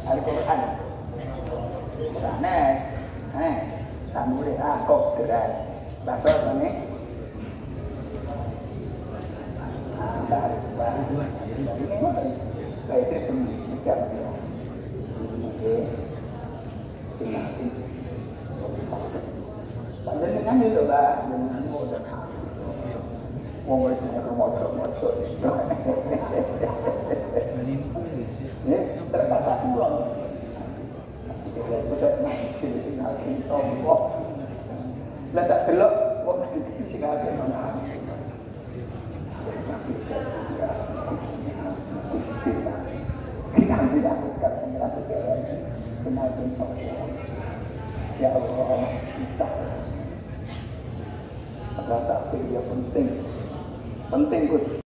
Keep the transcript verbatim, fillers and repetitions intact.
Al-Quran. Sanes, eh, samure akok gerak. Bahasa apa nih? Dari baru, dari mana? Kayak itu semua dia. Oke, tinggal ini. Panjenengan itu lah, dengan modal. Mau itu semua semua semua. Ini terkata pulang. Kita bisa sini sini lagi, tombol. Letak telok, kok nanti sini lagi mana? Kita tidak akan melakukan kenaikan tombol. Ya Allah, bisa. Apa tak dia penting, penting Gus.